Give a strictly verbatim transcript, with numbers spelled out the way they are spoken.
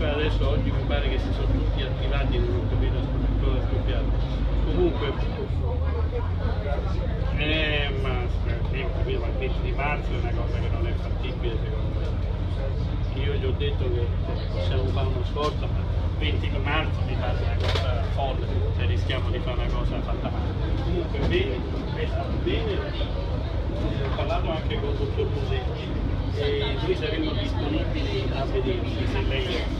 comunque adesso oggi mi pare che si sono tutti attivati, non ho capito ancora scoppiato. Comunque, eh, ma io ho capito, ma il venti di marzo è una cosa che non è fattibile secondo me. Io gli ho detto che possiamo fare uno sforzo, ma il venti di marzo mi pare una cosa folle, se rischiamo di fare una cosa fatta male. Comunque bene, questa venerdì, ho parlato anche con il dottor Musetti e noi saremo disponibili a vederci se lei